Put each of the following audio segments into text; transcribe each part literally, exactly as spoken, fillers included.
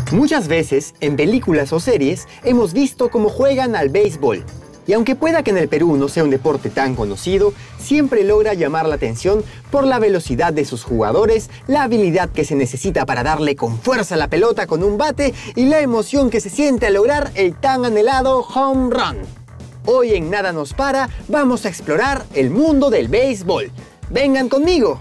Muchas veces, en películas o series, hemos visto cómo juegan al béisbol. Y aunque pueda que en el Perú no sea un deporte tan conocido, siempre logra llamar la atención por la velocidad de sus jugadores, la habilidad que se necesita para darle con fuerza a la pelota con un bate y la emoción que se siente al lograr el tan anhelado home run. Hoy en Nada Nos Para vamos a explorar el mundo del béisbol. ¡Vengan conmigo!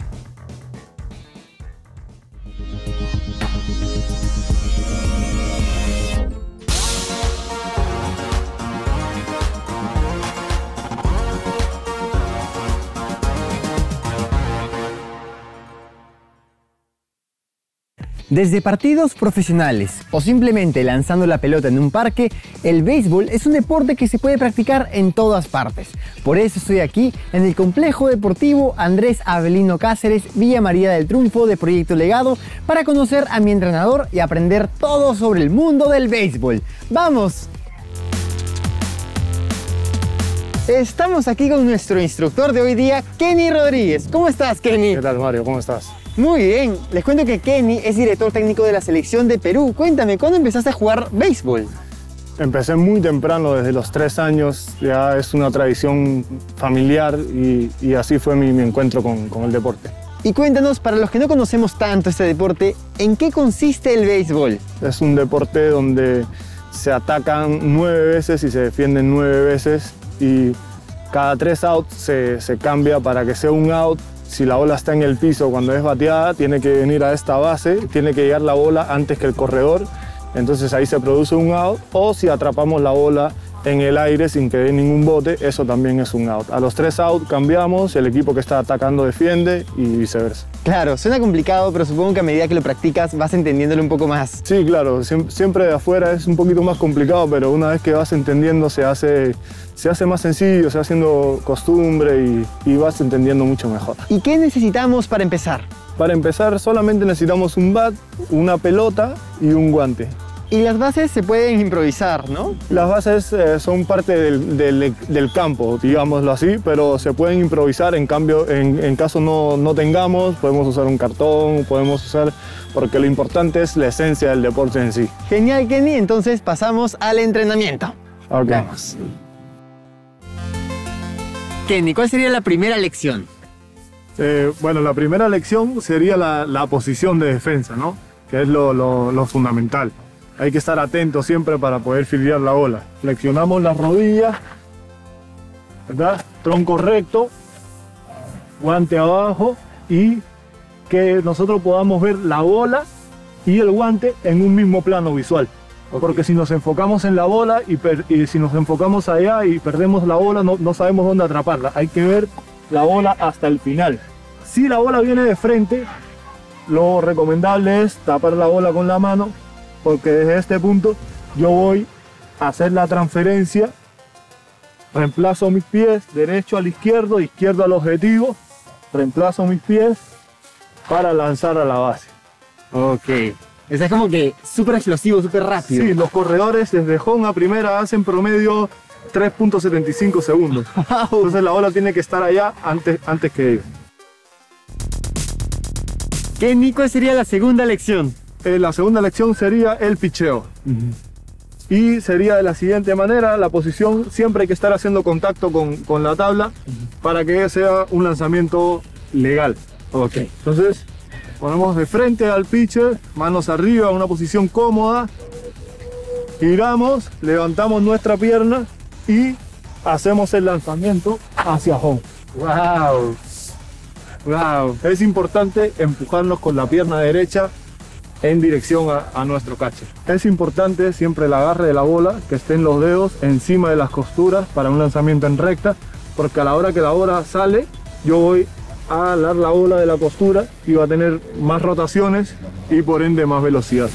Desde partidos profesionales o simplemente lanzando la pelota en un parque, el béisbol es un deporte que se puede practicar en todas partes. Por eso estoy aquí en el Complejo Deportivo Andrés Avelino Cáceres, Villa María del Triunfo de Proyecto Legado, para conocer a mi entrenador y aprender todo sobre el mundo del béisbol. ¡Vamos! Estamos aquí con nuestro instructor de hoy día, Kenny Rodríguez. ¿Cómo estás, Kenny? ¿Qué tal, Mario? ¿Cómo estás? Muy bien, les cuento que Kenny es director técnico de la selección de Perú. Cuéntame, ¿cuándo empezaste a jugar béisbol? Empecé muy temprano, desde los tres años, ya es una tradición familiar y, y así fue mi, mi encuentro con, con el deporte. Y cuéntanos, para los que no conocemos tanto este deporte, ¿en qué consiste el béisbol? Es un deporte donde se atacan nueve veces y se defienden nueve veces y cada tres outs se, se cambia para que sea un out. Si la bola está en el piso cuando es bateada, tiene que venir a esta base, tiene que llegar la bola antes que el corredor, entonces ahí se produce un out, o si atrapamos la bola en el aire sin que dé ningún bote, eso también es un out. A los tres outs cambiamos, el equipo que está atacando defiende y viceversa. Claro, suena complicado, pero supongo que a medida que lo practicas vas entendiéndolo un poco más. Sí, claro, siempre de afuera es un poquito más complicado, pero una vez que vas entendiendo se hace, se hace más sencillo, se va haciendo costumbre y, y vas entendiendo mucho mejor. ¿Y qué necesitamos para empezar? Para empezar solamente necesitamos un bat, una pelota y un guante. Y las bases se pueden improvisar, ¿no? Las bases eh, son parte del, del, del campo, digámoslo así, pero se pueden improvisar. En cambio, en, en caso no, no tengamos, podemos usar un cartón, podemos usar, porque lo importante es la esencia del deporte en sí. Genial, Kenny. Entonces pasamos al entrenamiento. Ok. Vamos. Kenny, ¿cuál sería la primera lección? Eh, bueno, la primera lección sería la, la posición de defensa, ¿no? Que es lo, lo, lo fundamental. Hay que estar atento siempre para poder filiar la bola. Flexionamos las rodillas, ¿verdad? Tronco recto, guante abajo y que nosotros podamos ver la bola y el guante en un mismo plano visual. Okay. Porque si nos enfocamos en la bola y, per y si nos enfocamos allá y perdemos la bola, no, no sabemos dónde atraparla. Hay que ver la bola hasta el final. Si la bola viene de frente, lo recomendable es tapar la bola con la mano, porque desde este punto yo voy a hacer la transferencia, reemplazo mis pies, derecho al izquierdo, izquierdo al objetivo, reemplazo mis pies para lanzar a la base. Ok. Eso es como que súper explosivo, súper rápido. Sí, los corredores desde home a primera hacen promedio tres punto setenta y cinco segundos. Wow. Entonces la bola tiene que estar allá antes, antes que ellos. Kenny, ¿cuál sería la segunda lección? Eh, la segunda lección sería el picheo. Uh-huh. Y sería de la siguiente manera, la posición, siempre hay que estar haciendo contacto con, con la tabla uh-huh. para que sea un lanzamiento legal. Ok. Entonces, ponemos de frente al pitcher, manos arriba, una posición cómoda, giramos, levantamos nuestra pierna y hacemos el lanzamiento hacia home. ¡Wow! ¡Wow! Es importante empujarnos con la pierna derecha en dirección a, a nuestro catcher. Es importante siempre el agarre de la bola, que estén los dedos encima de las costuras para un lanzamiento en recta, porque a la hora que la bola sale, yo voy a alar la bola de la costura y va a tener más rotaciones y por ende más velocidad.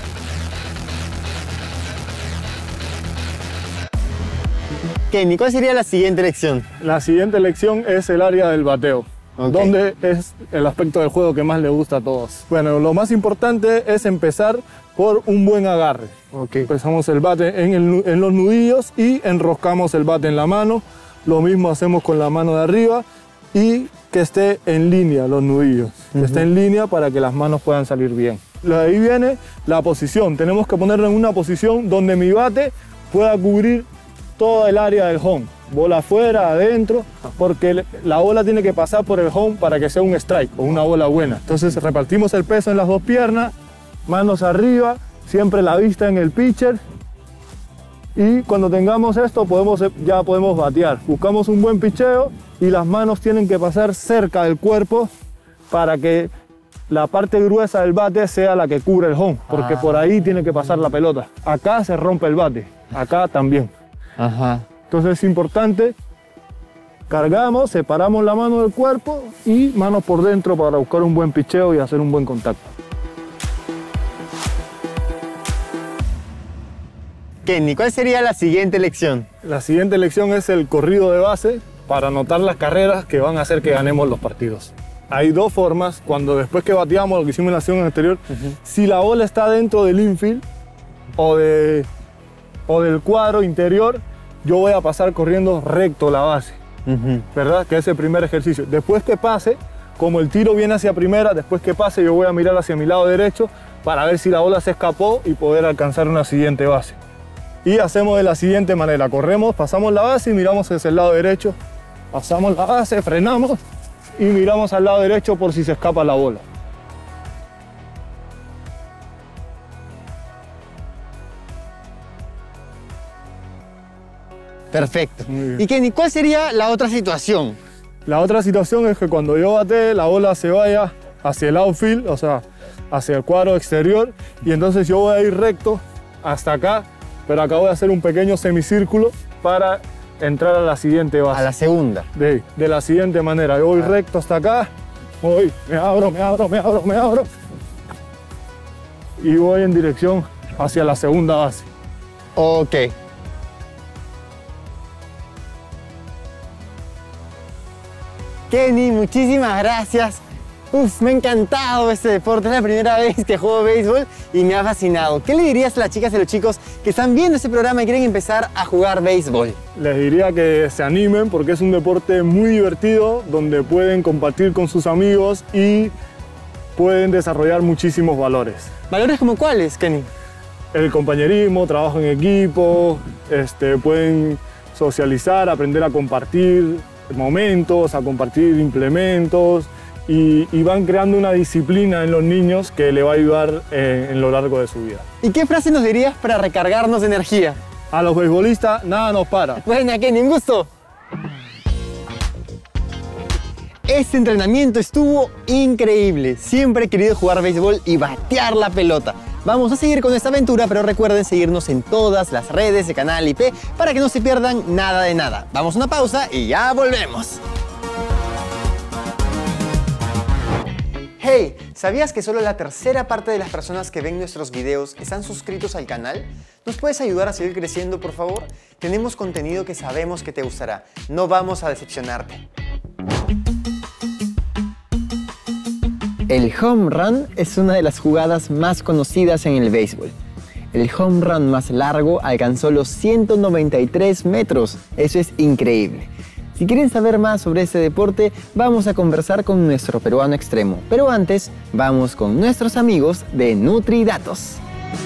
Kenny, ¿cuál sería la siguiente lección? La siguiente lección es el área del bateo. Okay. Donde es el aspecto del juego que más le gusta a todos. Bueno, lo más importante es empezar por un buen agarre. Okay. Empezamos el bate en, el, en los nudillos y enroscamos el bate en la mano. Lo mismo hacemos con la mano de arriba y que esté en línea los nudillos. Uh-huh. Que esté en línea para que las manos puedan salir bien. de ahí viene la posición. Tenemos que ponerlo en una posición donde mi bate pueda cubrir toda el área del home. Bola afuera, adentro, porque la bola tiene que pasar por el home para que sea un strike o una bola buena. Entonces repartimos el peso en las dos piernas, manos arriba, siempre la vista en el pitcher. Y cuando tengamos esto podemos, ya podemos batear. Buscamos un buen picheo y las manos tienen que pasar cerca del cuerpo para que la parte gruesa del bate sea la que cubre el home, porque ah. por ahí tiene que pasar la pelota. Acá se rompe el bate, acá también. Ajá. Entonces es importante, cargamos, separamos la mano del cuerpo y manos por dentro para buscar un buen picheo y hacer un buen contacto. Kenny, ¿cuál sería la siguiente lección? La siguiente lección es el corrido de base para anotar las carreras que van a hacer que ganemos los partidos. Hay dos formas, cuando después que bateamos, lo que hicimos en la acción anterior, uh-huh. si la bola está dentro del infield o, de, o del cuadro interior, yo voy a pasar corriendo recto la base, uh-huh. ¿verdad? Que es el primer ejercicio. Después que pase, como el tiro viene hacia primera, después que pase yo voy a mirar hacia mi lado derecho para ver si la bola se escapó y poder alcanzar una siguiente base. Y hacemos de la siguiente manera, corremos, pasamos la base y miramos hacia el lado derecho, pasamos la base, frenamos y miramos al lado derecho por si se escapa la bola. Perfecto. Y Kenny, ¿cuál sería la otra situación? La otra situación es que cuando yo batee, la bola se vaya hacia el outfield, o sea, hacia el cuadro exterior, y entonces yo voy a ir recto hasta acá, pero acá voy a hacer un pequeño semicírculo para entrar a la siguiente base. A la segunda. De, de la siguiente manera, yo voy ah. recto hasta acá, voy, me abro, me abro, me abro, me abro, y voy en dirección hacia la segunda base. Ok. Kenny, muchísimas gracias. Uf, me ha encantado este deporte. Es la primera vez que juego béisbol y me ha fascinado. ¿Qué le dirías a las chicas y a los chicos que están viendo este programa y quieren empezar a jugar béisbol? Les diría que se animen porque es un deporte muy divertido donde pueden compartir con sus amigos y pueden desarrollar muchísimos valores. ¿Valores como cuáles, Kenny? El compañerismo, trabajo en equipo, este, pueden socializar, aprender a compartir momentos, a compartir implementos y, y van creando una disciplina en los niños que le va a ayudar eh, en lo largo de su vida. ¿Y qué frase nos dirías para recargarnos de energía? A los beisbolistas nada nos para. Bueno, Kenny, un gusto. Este entrenamiento estuvo increíble. Siempre he querido jugar béisbol y batear la pelota. Vamos a seguir con esta aventura, pero recuerden seguirnos en todas las redes de Canal I P para que no se pierdan nada de nada. Vamos a una pausa y ya volvemos. Hey, ¿sabías que solo la tercera parte de las personas que ven nuestros videos están suscritos al canal? ¿Nos puedes ayudar a seguir creciendo, por favor? Tenemos contenido que sabemos que te gustará. No vamos a decepcionarte. El home run es una de las jugadas más conocidas en el béisbol. El home run más largo alcanzó los ciento noventa y tres metros. Eso es increíble. Si quieren saber más sobre este deporte, vamos a conversar con nuestro peruano extremo. Pero antes, vamos con nuestros amigos de NutriDatos.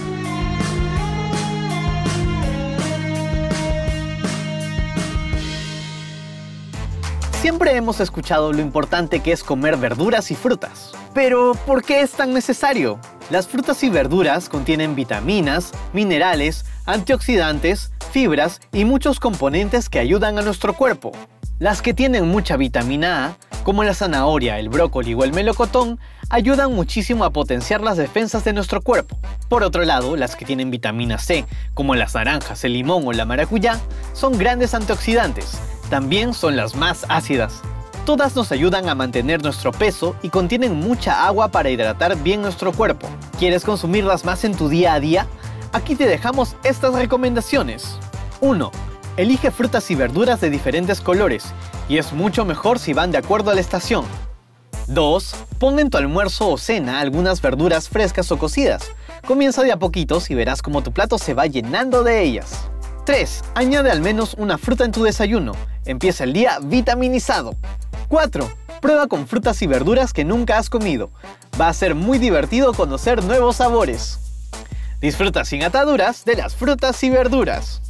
Siempre hemos escuchado lo importante que es comer verduras y frutas. Pero, ¿por qué es tan necesario? Las frutas y verduras contienen vitaminas, minerales, antioxidantes, fibras y muchos componentes que ayudan a nuestro cuerpo. Las que tienen mucha vitamina A, como la zanahoria, el brócoli o el melocotón, ayudan muchísimo a potenciar las defensas de nuestro cuerpo. Por otro lado, las que tienen vitamina C, como las naranjas, el limón o la maracuyá, son grandes antioxidantes. También son las más ácidas. Todas nos ayudan a mantener nuestro peso y contienen mucha agua para hidratar bien nuestro cuerpo. ¿Quieres consumirlas más en tu día a día? Aquí te dejamos estas recomendaciones. uno. Elige frutas y verduras de diferentes colores, y es mucho mejor si van de acuerdo a la estación. dos. Pon en tu almuerzo o cena algunas verduras frescas o cocidas. Comienza de a poquitos y verás cómo tu plato se va llenando de ellas. tres. Añade al menos una fruta en tu desayuno. Empieza el día vitaminizado. cuatro. Prueba con frutas y verduras que nunca has comido. Va a ser muy divertido conocer nuevos sabores. Disfruta sin ataduras de las frutas y verduras.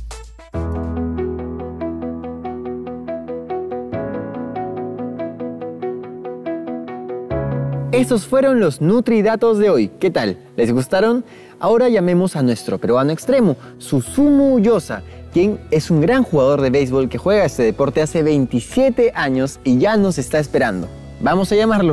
Estos fueron los Nutridatos de hoy. ¿Qué tal? ¿Les gustaron? Ahora llamemos a nuestro peruano extremo, Susumu Ullosa, quien es un gran jugador de béisbol que juega este deporte hace veintisiete años y ya nos está esperando. Vamos a llamarlo.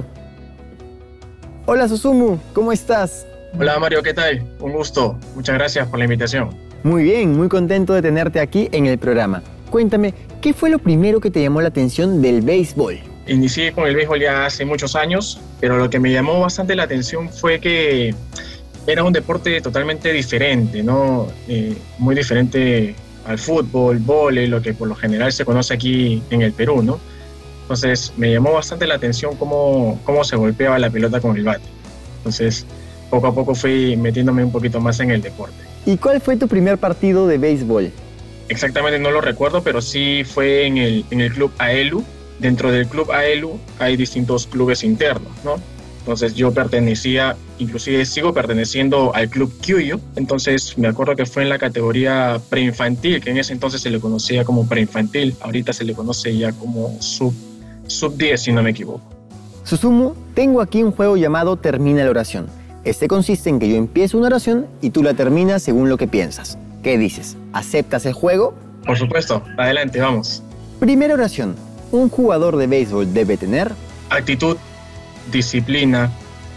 Hola Susumu, ¿cómo estás? Hola Mario, ¿qué tal? Un gusto. Muchas gracias por la invitación. Muy bien, muy contento de tenerte aquí en el programa. Cuéntame, ¿qué fue lo primero que te llamó la atención del béisbol? Inicié con el béisbol ya hace muchos años, pero lo que me llamó bastante la atención fue que era un deporte totalmente diferente, ¿no? Eh, muy diferente al fútbol, vóley, lo que por lo general se conoce aquí en el Perú, ¿no? Entonces me llamó bastante la atención cómo, cómo se golpeaba la pelota con el bate. Entonces poco a poco fui metiéndome un poquito más en el deporte. ¿Y cuál fue tu primer partido de béisbol? Exactamente no lo recuerdo, pero sí fue en el, en el club AELU. Dentro del club AELU hay distintos clubes internos, ¿no? Entonces yo pertenecía, inclusive sigo perteneciendo al club Kyuyo. Entonces me acuerdo que fue en la categoría preinfantil, que en ese entonces se le conocía como preinfantil. Ahorita se le conoce ya como sub, sub diez, si no me equivoco. Susumu, tengo aquí un juego llamado Termina la oración. Este consiste en que yo empiezo una oración y tú la terminas según lo que piensas. ¿Qué dices? ¿Aceptas el juego? Por supuesto. Adelante, vamos. Primera oración. Un jugador de béisbol debe tener actitud, disciplina,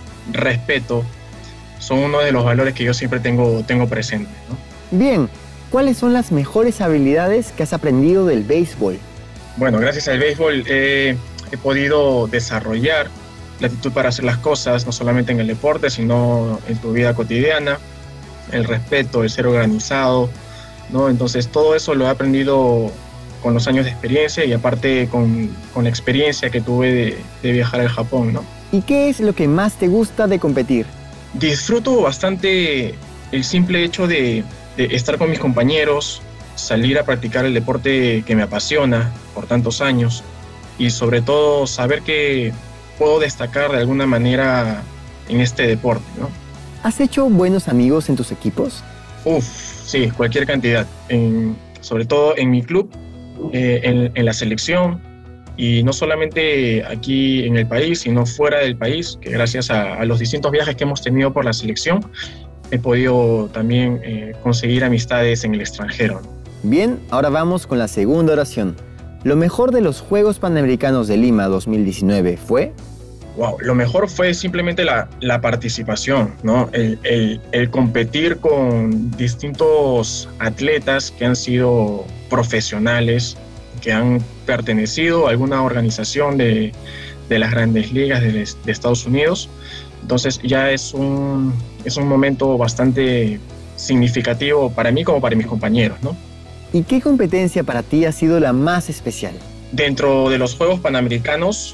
respeto. Son uno de los valores que yo siempre tengo, tengo presente, ¿no? Bien, ¿cuáles son las mejores habilidades que has aprendido del béisbol? Bueno, gracias al béisbol eh, he podido desarrollar la actitud para hacer las cosas, no solamente en el deporte, sino en tu vida cotidiana, el respeto, el ser organizado, ¿no? Entonces todo eso lo he aprendido con los años de experiencia y aparte con, con la experiencia que tuve de, de viajar al Japón, ¿no? ¿Y qué es lo que más te gusta de competir? Disfruto bastante el simple hecho de, de estar con mis compañeros, salir a practicar el deporte que me apasiona por tantos años y sobre todo saber que puedo destacar de alguna manera en este deporte, ¿no? ¿Has hecho buenos amigos en tus equipos? Uf, sí, cualquier cantidad. En, sobre todo en mi club, eh, en, en la selección y no solamente aquí en el país, sino fuera del país, que gracias a, a los distintos viajes que hemos tenido por la selección, he podido también eh, conseguir amistades en el extranjero, ¿no? Bien, ahora vamos con la segunda oración. Lo mejor de los Juegos Panamericanos de Lima dos mil diecinueve fue... Wow, lo mejor fue simplemente la, la participación, ¿no? El, el, el competir con distintos atletas que han sido profesionales, que han pertenecido a alguna organización de, de las grandes ligas de, de Estados Unidos. Entonces ya es un, es un momento bastante significativo para mí como para mis compañeros, ¿no? ¿Y qué competencia para ti ha sido la más especial? Dentro de los Juegos Panamericanos,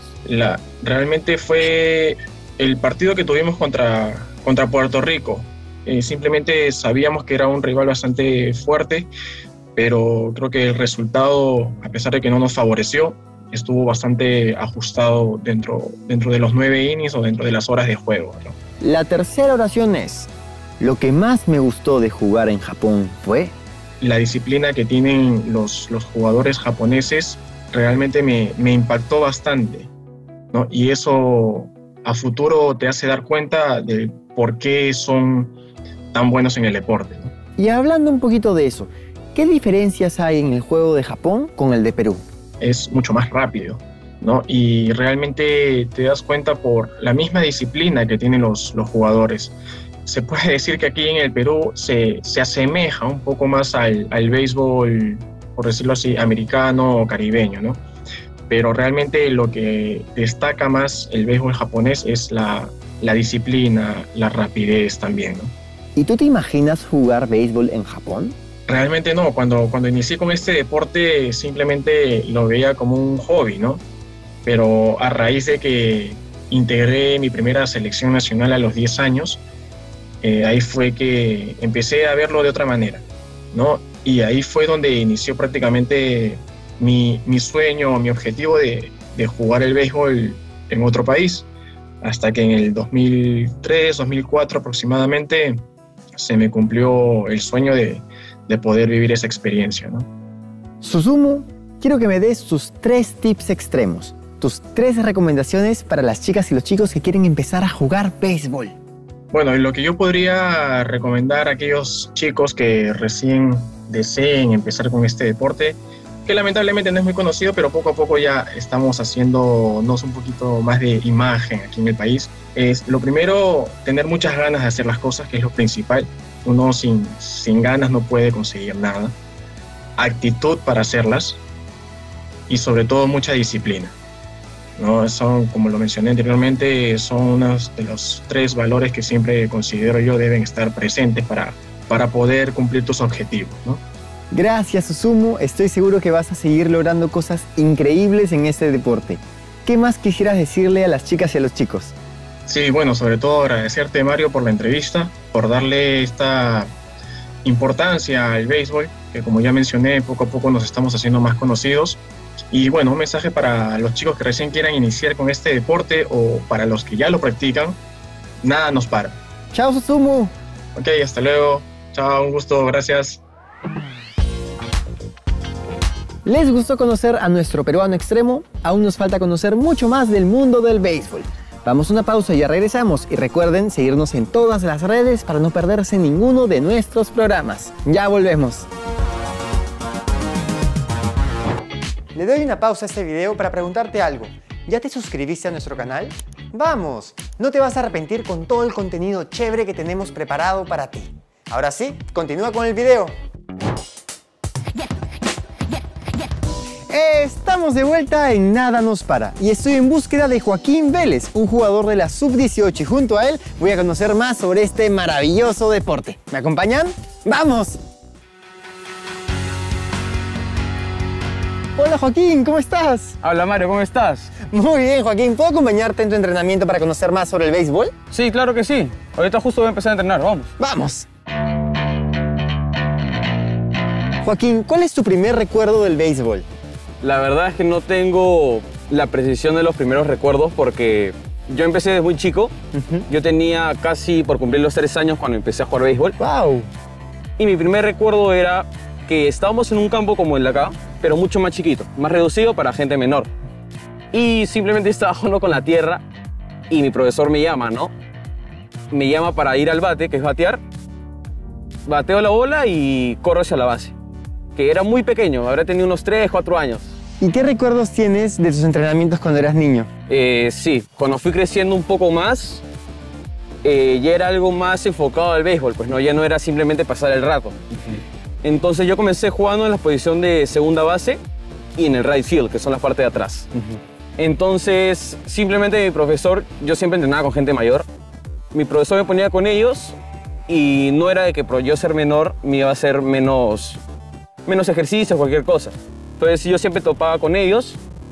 la, realmente fue el partido que tuvimos contra, contra Puerto Rico. Eh, simplemente sabíamos que era un rival bastante fuerte, pero creo que el resultado, a pesar de que no nos favoreció, estuvo bastante ajustado dentro, dentro de los nueve innings o dentro de las horas de juego, ¿no? La tercera oración es: lo que más me gustó de jugar en Japón fue... La disciplina que tienen los, los jugadores japoneses realmente me, me impactó bastante, ¿no? Y eso a futuro te hace dar cuenta de por qué son tan buenos en el deporte, ¿no? Y hablando un poquito de eso, ¿qué diferencias hay en el juego de Japón con el de Perú? Es mucho más rápido, ¿no? Y realmente te das cuenta por la misma disciplina que tienen los, los jugadores. Se puede decir que aquí en el Perú se, se asemeja un poco más al, al béisbol, por decirlo así, americano o caribeño, ¿no? Pero realmente lo que destaca más el béisbol japonés es la, la disciplina, la rapidez también, ¿no? ¿Y tú te imaginas jugar béisbol en Japón? Realmente no. Cuando, cuando inicié con este deporte simplemente lo veía como un hobby, ¿no? Pero a raíz de que integré mi primera selección nacional a los diez años, Eh, ahí fue que empecé a verlo de otra manera, ¿no? Y ahí fue donde inició prácticamente mi, mi sueño, mi objetivo de, de jugar el béisbol en otro país, hasta que en el dos mil tres, dos mil cuatro aproximadamente se me cumplió el sueño de, de poder vivir esa experiencia, ¿no? Susumu, quiero que me des tus tres tips extremos, tus tres recomendaciones para las chicas y los chicos que quieren empezar a jugar béisbol. Bueno, lo que yo podría recomendar a aquellos chicos que recién deseen empezar con este deporte, que lamentablemente no es muy conocido, pero poco a poco ya estamos haciéndonos un poquito más de imagen aquí en el país, es lo primero, tener muchas ganas de hacer las cosas, que es lo principal. Uno sin, sin ganas no puede conseguir nada. Actitud para hacerlas y sobre todo mucha disciplina, ¿no? Son, como lo mencioné anteriormente, son unos de los tres valores que siempre considero yo deben estar presentes para, para poder cumplir tus objetivos, ¿no? Gracias, Susumu. Estoy seguro que vas a seguir logrando cosas increíbles en este deporte. ¿Qué más quisieras decirle a las chicas y a los chicos? Sí, bueno, sobre todo agradecerte, Mario, por la entrevista, por darle esta importancia al béisbol, que como ya mencioné, poco a poco nos estamos haciendo más conocidos. Y bueno, un mensaje para los chicos que recién quieran iniciar con este deporte o para los que ya lo practican, nada nos para. Chao, Susumu. Ok, hasta luego. Chao, un gusto, gracias. ¿Les gustó conocer a nuestro peruano extremo? Aún nos falta conocer mucho más del mundo del béisbol. Vamos a una pausa y ya regresamos. Y recuerden seguirnos en todas las redes para no perderse ninguno de nuestros programas. Ya volvemos. Le doy una pausa a este video para preguntarte algo. ¿Ya te suscribiste a nuestro canal? ¡Vamos! No te vas a arrepentir con todo el contenido chévere que tenemos preparado para ti. Ahora sí, continúa con el video. Estamos de vuelta en Nada Nos Para y estoy en búsqueda de Joaquín Vélez, un jugador de la sub dieciocho, y junto a él voy a conocer más sobre este maravilloso deporte. ¿Me acompañan? ¡Vamos! Hola Joaquín, ¿cómo estás? Hola Mario, ¿cómo estás? Muy bien, Joaquín. ¿Puedo acompañarte en tu entrenamiento para conocer más sobre el béisbol? Sí, claro que sí. Ahorita justo voy a empezar a entrenar, vamos. ¡Vamos! Joaquín, ¿cuál es tu primer recuerdo del béisbol? La verdad es que no tengo la precisión de los primeros recuerdos porque yo empecé desde muy chico. Uh-huh. Yo tenía casi por cumplir los tres años cuando empecé a jugar béisbol. ¡Wow! Y mi primer recuerdo era que estábamos en un campo como el de acá, pero mucho más chiquito, más reducido para gente menor. Y simplemente estaba jugando con la tierra y mi profesor me llama, ¿no? Me llama para ir al bate, que es batear. Bateo la bola y corro hacia la base. Que era muy pequeño, habrá tenido unos tres, cuatro años. ¿Y qué recuerdos tienes de tus entrenamientos cuando eras niño? Eh, sí, cuando fui creciendo un poco más, eh, ya era algo más enfocado al béisbol, pues no, ya no era simplemente pasar el rato. Uh-huh. Entonces yo comencé jugando en la posición de segunda base y en el right field, que son las partes de atrás. Uh-huh. Entonces, simplemente mi profesor, yo siempre entrenaba con gente mayor, mi profesor me ponía con ellos y no era de que por yo ser menor me iba a hacer menos... menos ejercicio, cualquier cosa. Entonces yo siempre topaba con ellos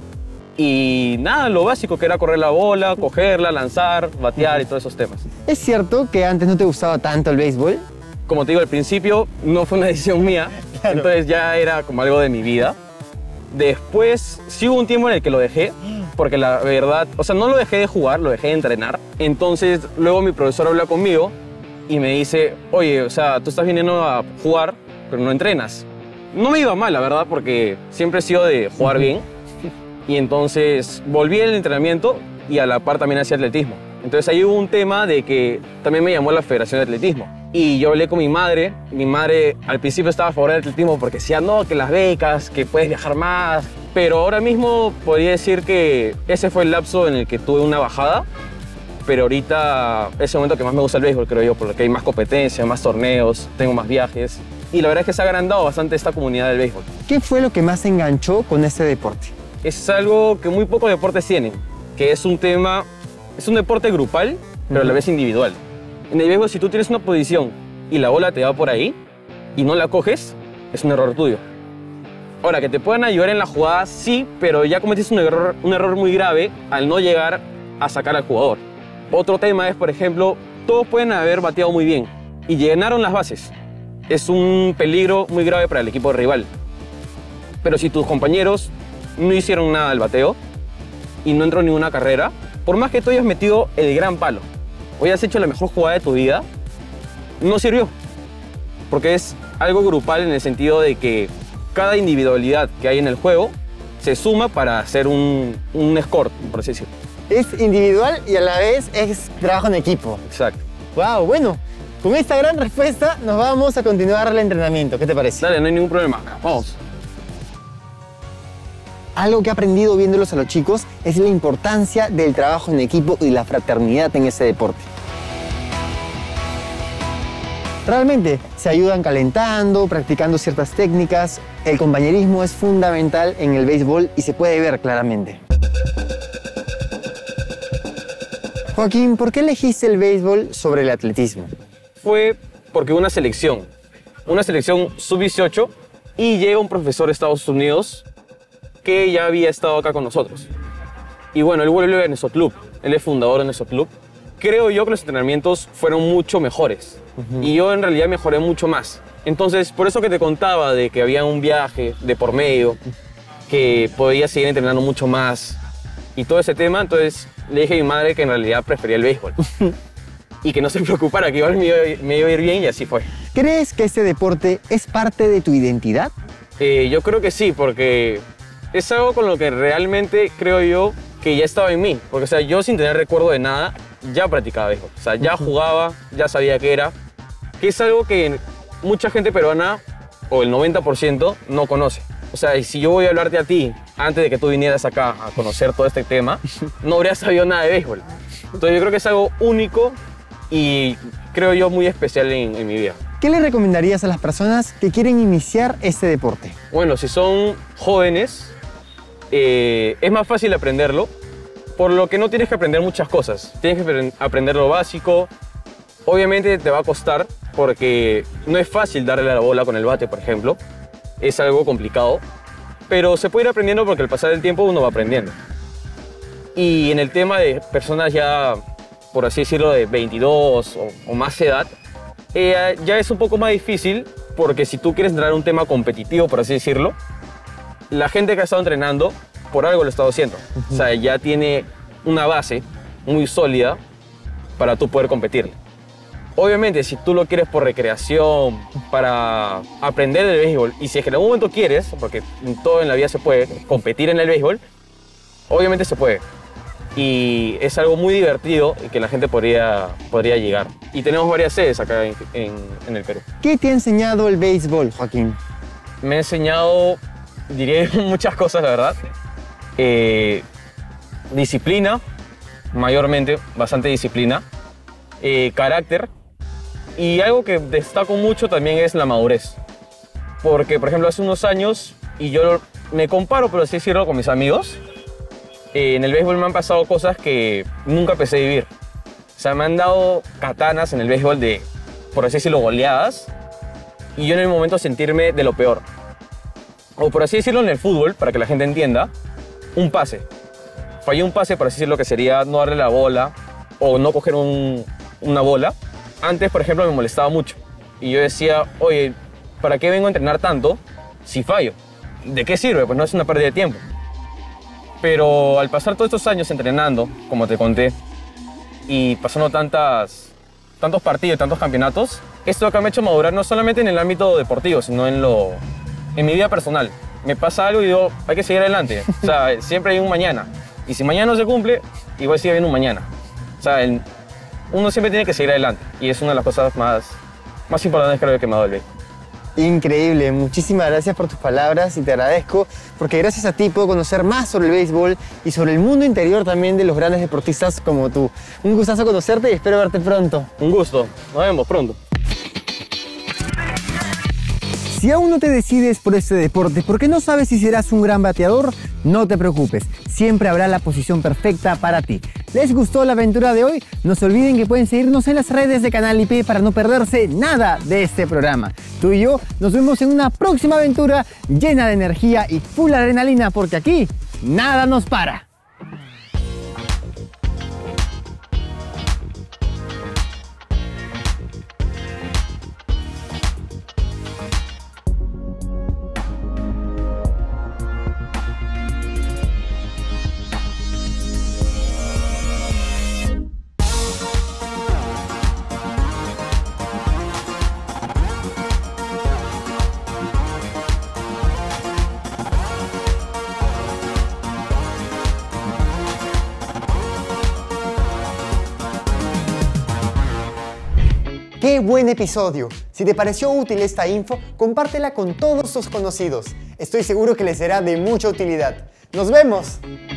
y nada, lo básico que era correr la bola, cogerla, lanzar, batear y todos esos temas. ¿Es cierto que antes no te gustaba tanto el béisbol? Como te digo, al principio no fue una decisión mía, claro. Entonces ya era como algo de mi vida. Después sí hubo un tiempo en el que lo dejé, porque la verdad, o sea, no lo dejé de jugar, lo dejé de entrenar. Entonces luego mi profesor habló conmigo y me dice, oye, o sea, tú estás viniendo a jugar, pero no entrenas. No me iba mal, la verdad, porque siempre he sido de jugar bien. Y entonces volví al entrenamiento y a la par también hacía atletismo. Entonces ahí hubo un tema de que también me llamó la Federación de Atletismo. Y yo hablé con mi madre. Mi madre al principio estaba a favor del atletismo porque decía, no, que las becas, que puedes viajar más. Pero ahora mismo podría decir que ese fue el lapso en el que tuve una bajada. Pero ahorita es el momento que más me gusta el béisbol, creo yo, porque hay más competencia, más torneos, tengo más viajes. Y la verdad es que se ha agrandado bastante esta comunidad del béisbol. ¿Qué fue lo que más enganchó con este deporte? Es algo que muy pocos deportes tienen, que es un tema, es un deporte grupal, pero uh-huh. a la vez individual. En el béisbol, si tú tienes una posición y la bola te va por ahí y no la coges, es un error tuyo. Ahora, que te puedan ayudar en la jugada, sí, pero ya cometiste un error, un error muy grave al no llegar a sacar al jugador. Otro tema es, por ejemplo, todos pueden haber bateado muy bien y llenaron las bases. Es un peligro muy grave para el equipo rival. Pero si tus compañeros no hicieron nada al bateo, y no entró en ninguna carrera, por más que tú hayas metido el gran palo o hayas hecho la mejor jugada de tu vida, no sirvió. Porque es algo grupal en el sentido de que cada individualidad que hay en el juego se suma para hacer un, un score, por así decirlo. Es individual y a la vez es trabajo en equipo. Exacto. Wow, bueno, con esta gran respuesta nos vamos a continuar el entrenamiento. ¿Qué te parece? Dale, no hay ningún problema. Vamos. Algo que he aprendido viéndolos a los chicos es la importancia del trabajo en equipo y la fraternidad en ese deporte. Realmente se ayudan calentando, practicando ciertas técnicas. El compañerismo es fundamental en el béisbol y se puede ver claramente. Joaquín, ¿por qué elegiste el béisbol sobre el atletismo? Fue porque una selección, una selección sub dieciocho, y llega un profesor de Estados Unidos que ya había estado acá con nosotros. Y bueno, él vuelve a nuestro club, él es fundador de nuestro club. Creo yo que los entrenamientos fueron mucho mejores. Uh-huh. Y yo en realidad mejoré mucho más. Entonces, por eso que te contaba de que había un viaje de por medio, que podía seguir entrenando mucho más y todo ese tema, entonces le dije a mi madre que en realidad prefería el béisbol. Y que no se preocupara, que igual me iba, me iba a ir bien, y así fue. ¿Crees que este deporte es parte de tu identidad? Eh, yo creo que sí, porque es algo con lo que realmente creo yo que ya estaba en mí. Porque, o sea, yo sin tener recuerdo de nada, ya practicaba béisbol. O sea, ya jugaba, ya sabía qué era. Que es algo que mucha gente peruana, o el noventa por ciento, no conoce. O sea, y si yo voy a hablarte a ti, antes de que tú vinieras acá a conocer todo este tema, no habrías sabido nada de béisbol. Entonces yo creo que es algo único y creo yo muy especial en, en mi vida. ¿Qué le recomendarías a las personas que quieren iniciar este deporte? Bueno, si son jóvenes, eh, es más fácil aprenderlo, por lo que no tienes que aprender muchas cosas. Tienes que aprender lo básico. Obviamente te va a costar, porque no es fácil darle a la bola con el bate, por ejemplo. Es algo complicado, pero se puede ir aprendiendo porque al pasar el tiempo uno va aprendiendo. Y en el tema de personas ya, por así decirlo, de veintidós o, o más edad, eh, ya es un poco más difícil, porque si tú quieres entrar a un tema competitivo, por así decirlo, la gente que ha estado entrenando, por algo lo ha estado haciendo. Uh-huh. O sea, ya tiene una base muy sólida para tú poder competir. Obviamente, si tú lo quieres por recreación, para aprender del béisbol, y si es que en algún momento quieres, porque todo en la vida se puede, competir en el béisbol, obviamente se puede. Y es algo muy divertido y que la gente podría, podría llegar. Y tenemos varias sedes acá en, en, en el Perú. ¿Qué te ha enseñado el béisbol, Joaquín? Me ha enseñado, diré, muchas cosas, la verdad. Eh, disciplina, mayormente, bastante disciplina. Eh, carácter. Y algo que destaco mucho también es la madurez. Porque, por ejemplo, hace unos años, y yo me comparo, por así decirlo, con mis amigos, eh, en el béisbol me han pasado cosas que nunca pensé vivir. O sea, me han dado katanas en el béisbol de, por así decirlo, goleadas, y yo en el momento sentirme de lo peor. O por así decirlo en el fútbol, para que la gente entienda, un pase. Fallé un pase, por así decirlo, que sería no darle la bola o no coger un, una bola. Antes, por ejemplo, me molestaba mucho. Y yo decía, oye, ¿para qué vengo a entrenar tanto si fallo? ¿De qué sirve? Pues no es una pérdida de tiempo. Pero al pasar todos estos años entrenando, como te conté, y pasando tantas, tantos partidos, tantos campeonatos, esto acá me ha hecho madurar no solamente en el ámbito deportivo, sino en, lo, en mi vida personal. Me pasa algo y digo, hay que seguir adelante. O sea, siempre hay un mañana. Y si mañana no se cumple, igual sigue habiendo un mañana. O sea, el, uno siempre tiene que seguir adelante. Y es una de las cosas más, más importantes, creo, que me ha dado el béisbol. Increíble, muchísimas gracias por tus palabras y te agradezco porque gracias a ti puedo conocer más sobre el béisbol y sobre el mundo interior también de los grandes deportistas como tú. Un gustazo conocerte y espero verte pronto. Un gusto, nos vemos pronto. Si aún no te decides por este deporte porque no sabes si serás un gran bateador, no te preocupes, siempre habrá la posición perfecta para ti. ¿Les gustó la aventura de hoy? No se olviden que pueden seguirnos en las redes de Canal I P para no perderse nada de este programa. Tú y yo nos vemos en una próxima aventura llena de energía y full adrenalina porque aquí nada nos para. ¡Qué buen episodio! Si te pareció útil esta info, compártela con todos tus conocidos. Estoy seguro que les será de mucha utilidad. ¡Nos vemos!